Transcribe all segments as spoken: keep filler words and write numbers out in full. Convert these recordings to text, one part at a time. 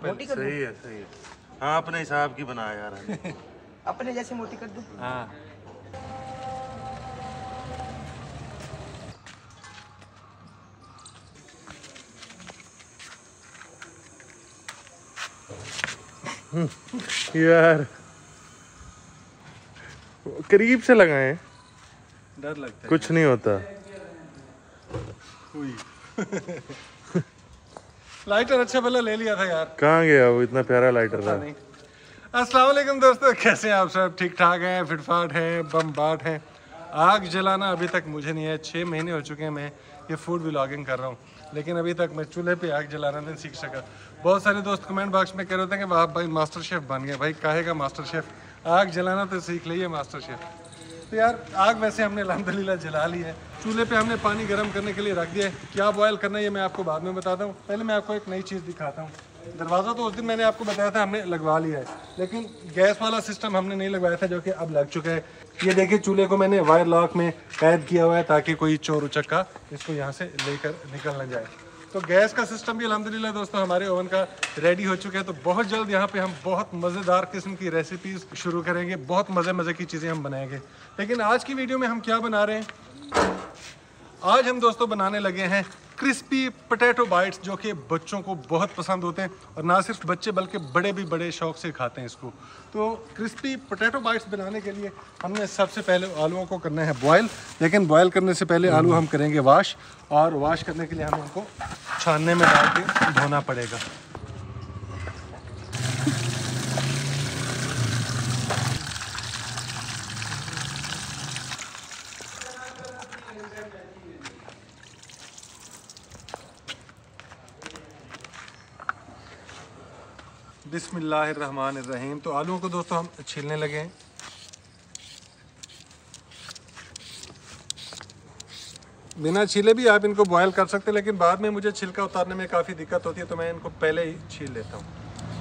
पहले। सही है सही है। हाँ अपने हिसाब की बना यार। अपने जैसे मोटी कर दो। हाँ यार करीब से लगाए, डर लगता है। कुछ नहीं होता। लाइटर अच्छा भला ले लिया था यार। कहाँ गया वो, इतना प्यारा लाइटर था। नहीं। अस्सलाम वालेकुम दोस्तों, कैसे हैं आप सब? ठीक ठाक हैं, फिटफाट हैं, बम बाट हैं। आग जलाना अभी तक मुझे नहीं है। छः महीने हो चुके हैं मैं ये फूड व्लॉगिंग कर रहा हूँ, लेकिन अभी तक मैं चूल्हे पे आग जलाना नहीं सीख सका। बहुत सारे दोस्त कमेंट बॉक्स में कह रहे थे कि वाह भाई मास्टर शेफ़ बन गए। भाई काहे का मास्टर शेफ़, आग जलाना तो सीख लीजिए मास्टर शेफ़। तो यार आग वैसे हमने अल्हम्दुलिल्लाह जला ली है। चूल्हे पे हमने पानी गर्म करने के लिए रख दिया है। क्या बॉयल करना है ये मैं आपको बाद में बताता हूँ। पहले मैं आपको एक नई चीज़ दिखाता हूँ। दरवाज़ा तो उस दिन मैंने आपको बताया था हमने लगवा लिया है, लेकिन गैस वाला सिस्टम हमने नहीं लगवाया था, जो कि अब लग चुका है। ये देखिए चूल्हे को मैंने वायर लॉक में कैद किया हुआ है ताकि कोई चोर उचक्का इसको यहाँ से लेकर निकल न जाए। तो गैस का सिस्टम भी अल्हम्दुलिल्लाह दोस्तों हमारे ओवन का रेडी हो चुका है। तो बहुत जल्द यहाँ पे हम बहुत मज़ेदार किस्म की रेसिपीज़ शुरू करेंगे, बहुत मज़े मज़े की चीज़ें हम बनाएंगे। लेकिन आज की वीडियो में हम क्या बना रहे हैं? आज हम दोस्तों बनाने लगे हैं क्रिस्पी पोटैटो बाइट्स, जो कि बच्चों को बहुत पसंद होते हैं और ना सिर्फ बच्चे बल्कि बड़े भी बड़े शौक से खाते हैं इसको। तो क्रिस्पी पोटैटो बाइट्स बनाने के लिए हमने सबसे पहले आलूओं को करना है बॉयल, लेकिन बॉयल करने से पहले आलू हम करेंगे वाश, और वाश करने के लिए हमें उनको छानने में डाल के धोना पड़ेगा। बिस्मिल्लाहिर्रहमानिर्रहीम। तो आलूओं को दोस्तों हम छीलने लगे हैं। बिना छीले भी आप इनको बॉयल कर सकते हैं, लेकिन बाद में मुझे छिलका उतारने में काफ़ी दिक्कत होती है, तो मैं इनको पहले ही छील लेता हूँ।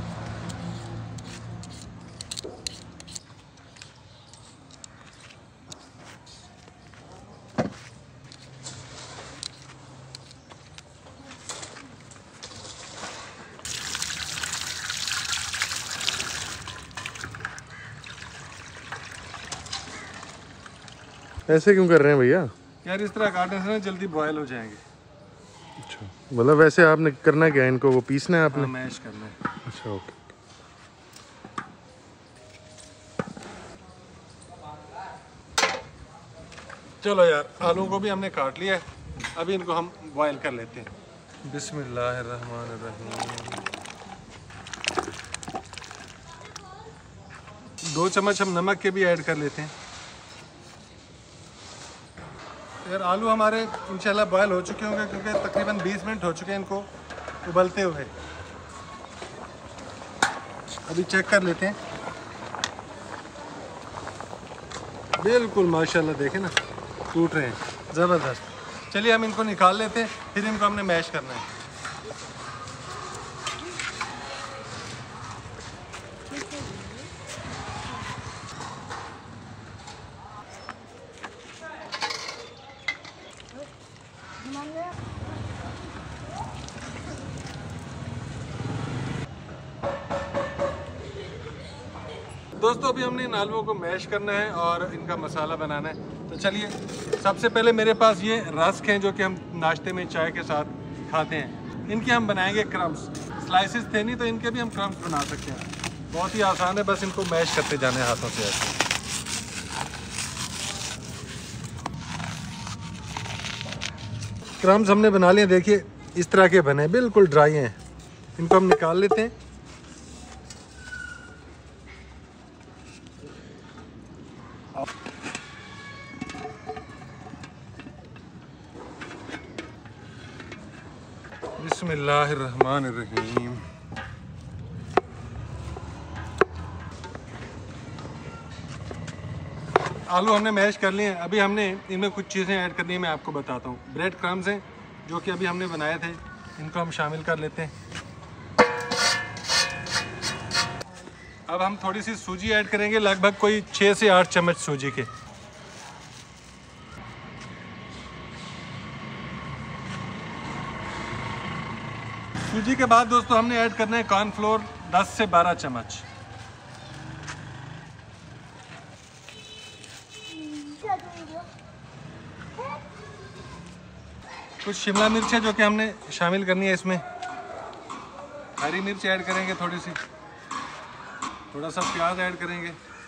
ऐसे क्यों कर रहे हैं भैया? यार इस तरह काटने से ना जल्दी बॉयल हो जाएंगे। अच्छा मतलब वैसे आपने करना क्या है, इनको वो पीसना है आपने? हाँ, मैश करना है। अच्छा ओके। चलो यार आलू को भी हमने काट लिया है, अभी इनको हम बॉयल कर लेते हैं। बिस्मिल्लाहिर्रहमानिर्रहीम। दो चम्मच हम नमक के भी ऐड कर लेते हैं। यार आलू हमारे इंशाल्लाह बॉयल हो चुके होंगे, क्योंकि तकरीबन बीस मिनट हो चुके हैं इनको उबलते हुए। अभी चेक कर लेते हैं। बिल्कुल माशाल्लाह देखें ना, टूट रहे हैं ज़बरदस्त। चलिए हम इनको निकाल लेते हैं, फिर इनको हमने मैश करना है। दोस्तों अभी हमने इन आलूओं को मैश करना है और इनका मसाला बनाना है। तो चलिए सबसे पहले मेरे पास ये रस्क हैं, जो कि हम नाश्ते में चाय के साथ खाते हैं। इनके हम बनाएंगे क्रम्स। स्लाइसेस थे नहीं तो इनके भी हम क्रम्स बना सकते हैं। बहुत ही आसान है, बस इनको मैश करते जाने हैं हाथों से ऐसे। क्रम्स हमने बना लिए, देखिए इस तरह के बने, बिल्कुल ड्राई हैं। इनको हम निकाल लेते हैं। बिस्मिल्लाहिर्रहमानिर्रहीम। आलू हमने मैश कर लिए हैं। अभी हमने इनमें कुछ चीज़ें ऐड करनी है, मैं आपको बताता हूँ। ब्रेड क्रम्स हैं जो कि अभी हमने बनाए थे, इनको हम शामिल कर लेते हैं। अब हम थोड़ी सी सूजी ऐड करेंगे, लगभग कोई छः से आठ चम्मच सूजी के। सूजी के बाद दोस्तों हमने ऐड करना है कॉर्नफ्लोर दस से बारह चम्मच। कुछ शिमला मिर्च है जो कि हमने शामिल करनी है इसमें। हरी मिर्च ऐड करेंगे थोड़ी सी, थोड़ा सा प्याज ऐड करेंगे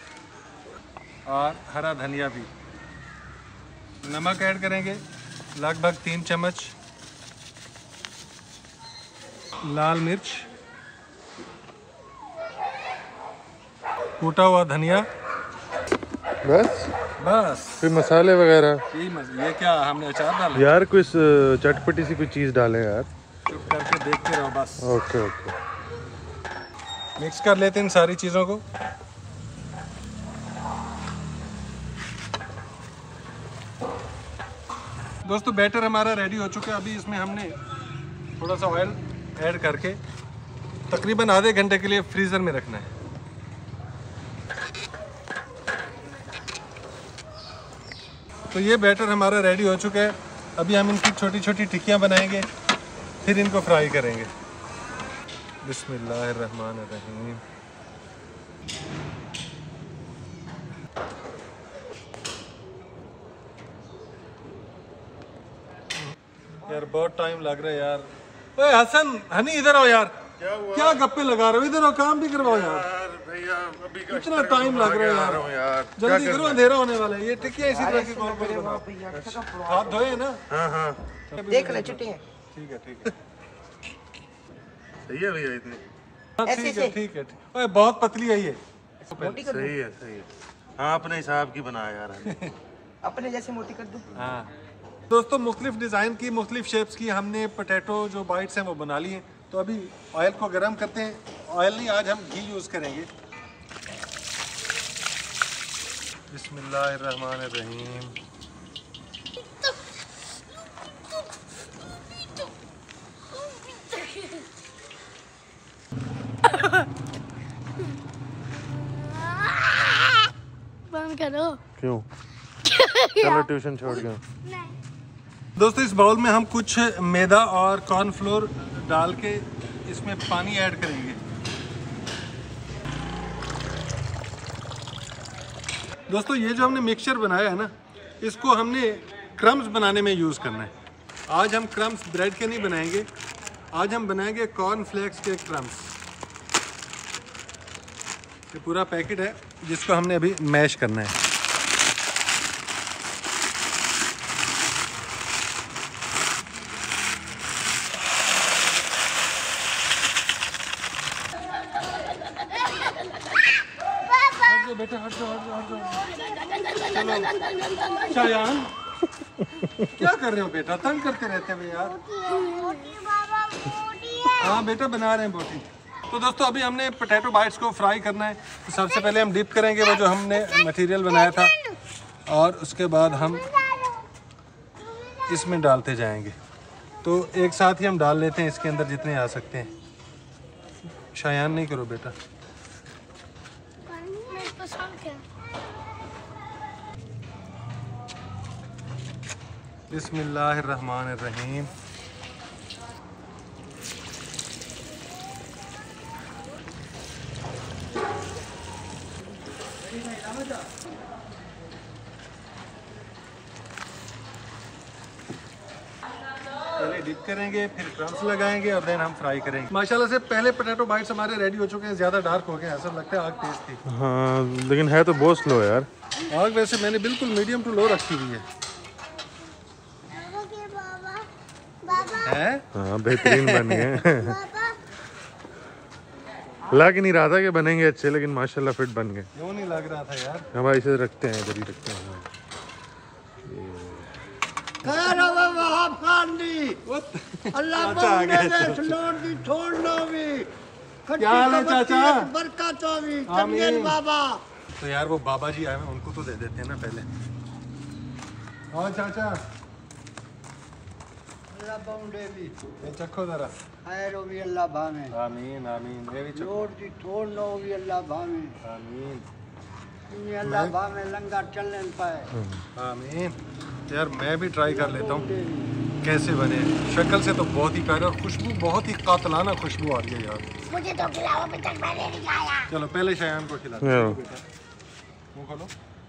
और हरा धनिया भी। नमक ऐड करेंगे लगभग तीन चम्मच। लाल मिर्च, कूटा हुआ धनिया, बस बस फिर मसाले वगैरह। यही मस ये क्या हमने अचार डाला? यार कोई स- चटपटी सी कोई चीज़ डालें यार। चुप करके देखते रहो बस। Okay okay. मिक्स कर लेते हैं इन सारी चीज़ों को। दोस्तों बैटर हमारा रेडी हो चुका है। अभी इसमें हमने थोड़ा सा ऑयल ऐड करके तकरीबन आधे घंटे के लिए फ्रीज़र में रखना है। तो ये बैटर हमारा रेडी हो चुका है। अभी हम इनकी छोटी छोटी टिक्कियाँ बनाएंगे, फिर इनको फ्राई करेंगे। बिस्मिल्लाहिर्रहमानिर्रहीम। यार बहुत टाइम लग रहा है यार। ओए हसन, हनी इधर आओ यार। क्या हुआ? क्या गप्पे लगा रहे हो? इधर आओ, काम भी करवाओ यार। यार भैया अभी इतना टाइम लग रहा है यार, यार। जल्दी करो, अंधेरा होने वाला है। ये टिक्कियाँ इसी तरह की कौन कौन बनाओ। हाथ धोए हैं ना? हाँ हाँ देख ले चुटे हैं। ठीक है ठीक है। सही है भैया इतनी। हाँ, ऐसे ठीक है से। ठीक है ठीक। ओए बहुत पतली है ये। मोटी कर सही है सही है। हाँ अपने हिसाब की बना यार। दूं, अपने जैसे मोटी कर दूं। हाँ दोस्तों, मुख्तलिफ डिज़ाइन की, मुख्तलिफ शेप्स की हमने पोटैटो जो बाइट्स हैं वो बना ली हैं। तो अभी ऑयल को गर्म करते हैं। ऑयल नहीं, आज हम घी यूज़ करेंगे। बिस्मिल्लाहिर्रहमानिर्रहीम। बंद करो। क्यों? चलो ट्यूशन छोड़ गया। दोस्तों इस बाउल में हम कुछ मैदा और कॉर्नफ्लोर डाल के इसमें पानी ऐड करेंगे। दोस्तों ये जो हमने मिक्सचर बनाया है ना, इसको हमने क्रम्स बनाने में यूज़ करना है। आज हम क्रम्स ब्रेड के नहीं बनाएंगे, आज हम बनाएंगे कॉर्नफ्लेक्स के क्रम्स। ये पूरा पैकेट है जिसको हमने अभी मैश करना है। बेटा हट जाओ हट जाओ हट जाओ। शायान क्या कर रहे हो बेटा? तंग करते रहते हैं यार। हाँ बेटा बना रहे हैं बोटी। तो दोस्तों अभी हमने पोटैटो बाइट्स को फ्राई करना है। तो सबसे पहले हम डिप करेंगे वो जो हमने मटेरियल बनाया था, और उसके बाद हम इसमें डालते जाएंगे। तो एक साथ ही हम डाल लेते हैं इसके अंदर जितने आ सकते हैं। शायान नहीं करो बेटा। बिस्मिल्लाहिर्रहमानिर्रहीम। पहले डिप करेंगे, फिर क्रम्स लगाएंगे और देन हम फ्राई करेंगे। माशाल्लाह से पहले पोटैटो बाइट्स हमारे रेडी हो चुके हैं। ज़्यादा डार्क हो गए, ऐसा लगता है आग तेज थी। हाँ लेकिन है तो बहुत स्लो यार। आग वैसे मैंने बिल्कुल मीडियम टू लो रखी हुई है। है? हाँ बेहतरीन बन गए। लग नहीं रहा था कि बनेंगे अच्छे, लेकिन माशाल्लाह फिट बन गए। क्यों नहीं लग रहा था यार? हम इसे रखते हैं, इधर ही रखते हैं। अल्लाह चाचा आ गए, क्या हाल है चाचा? बरकत होगी आमीन। बाबा। तो यार वो बाबा जी आए हैं, उनको तो दे देते हैं ना पहले। हाँ चाचा अल्लाह बाउंडे भी ये चखो जरा। खैर होगी अल्लाह भावे आमीन आमीन। ये भी चखो। जोर दी थोड़ नो होगी अल्लाह भावे आमीन ये अल्लाह भावे लंगर चलने पाए। आमीन। यार मैं भी ट्राई कर लेता हूँ। कैसे बने। शक्ल से तो बहुत ही प्यारे और खुशबू बहुत ही कातलाना खुशबू आ रही है यार। मुझे तो खिलाओ, अभी तक मैंने नहीं खाया। चलो पहले शायान को खिलाते हाँ। हैं बेटा। मुंह खोलो।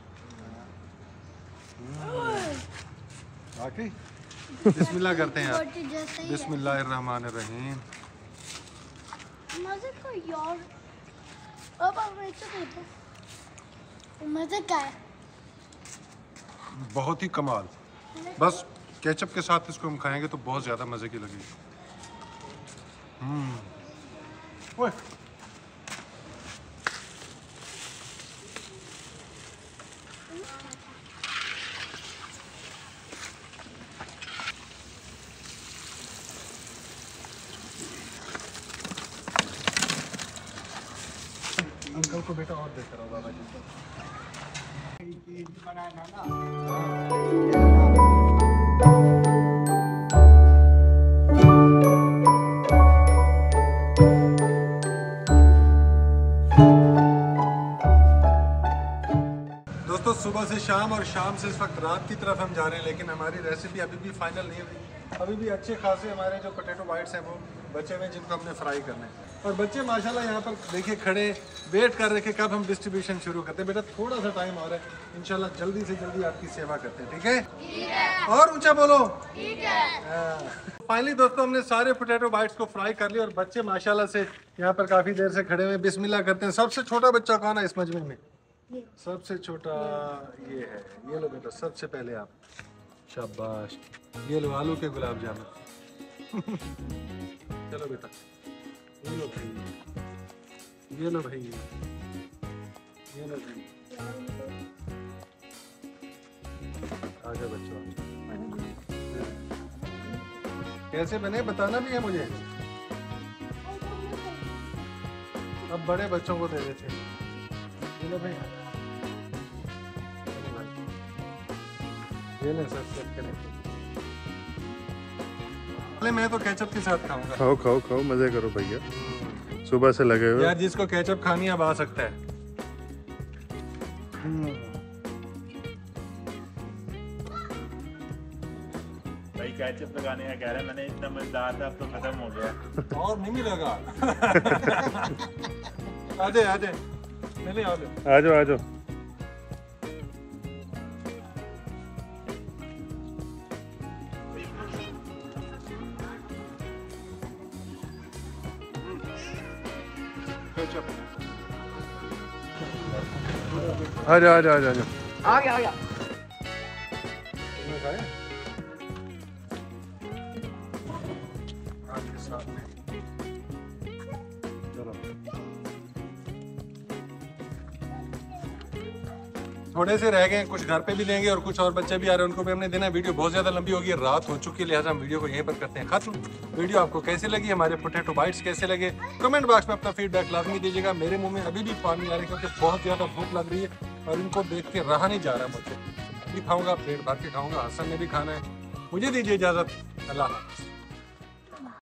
बाकी बिस्मिल्लाह करते हैं यार। बिस्मिल्लाहिर्रहमानिर्रहीम। मजे को यार, अब आप ऐसे देखो, मजे का है। बहुत ही कमाल। बस केचप के साथ इसको हम खाएंगे तो बहुत ज़्यादा मज़े की लगेगी। हम्म ओए अंकल को बेटा और देख रहा बाबा जी दोस्तों, सुबह से शाम और शाम से इस वक्त रात की तरफ हम जा रहे हैं, लेकिन हमारी रेसिपी अभी भी फाइनल नहीं हुई। अभी भी अच्छे खासे हमारे जो पोटैटो बाइट्स हैं वो बचे हुए हैं, जिनको हमने फ्राई करना है। और बच्चे माशाल्लाह यहाँ पर देखिए खड़े वेट कर रहे हैं कि कब हम डिस्ट्रीब्यूशन शुरू करते हैं। बेटा थोड़ा सा टाइम और है, इंशाल्लाह जल्दी से जल्दी आपकी सेवा करते हैं। ठीक है, ठीक है। और ऊंचा बोलो, ठीक है। फाइनली दोस्तों, हमने सारे पोटैटो बाइट्स को फ्राई कर लिया और बच्चे माशाल्लाह से यहाँ पर काफ़ी देर से खड़े हुए बिस्मिल्लाह करते हैं। सबसे छोटा बच्चा कौन है इस मजमे में? सबसे छोटा ये है। ये लो बेटा, सबसे पहले आप। शाबाश। ये लो आलू के गुलाब जामुन। चलो बेटा, ये लो भाई, ये लो भाई, ये लो भाई। आजा बच्चों, कैसे बने बताना भी है मुझे। अब बड़े बच्चों को दे देते हैं। ये लो भाई, ये ले सब सब करें। मैं तो केचप के साथ खाऊंगा। खाओ खाओ खाओ, मजे करो भैया, सुबह से लगे हुए। यार जिसको केचप खानी अब आ सकता है। भाई केचप लगाने का कह रहा है, मैंने इतना मजेदार था, अब तो खत्म हो गया। और नहीं मिलेगा। आजे आजे, नहीं नहीं आजे, आ जाओ आ जाओ। आ जा आ जा आ जा आ गया आ गया। थोड़े से रह गए, कुछ घर पे भी लेंगे और कुछ और बच्चे भी आ रहे हैं, उनको भी हमने देना। वीडियो बहुत ज़्यादा लंबी होगी, रात हो चुकी है, लिहाजा हम वीडियो को यहीं पर करते हैं खत्म। वीडियो आपको कैसे लगी, हमारे पोटैटो बाइट्स कैसे लगे, कमेंट बॉक्स में अपना फीडबैक लाजमी दीजिएगा। मेरे मुंह में अभी भी पानी आ रहा है क्योंकि बहुत ज़्यादा भूख लग रही है और इनको देख के रहा नहीं जा रहा मुझे। अभी खाऊंगा, पेट भर के खाऊंगा, हसन ने भी खाना है। मुझे दीजिए इजाज़त, अल्लाह हाफ़िज़।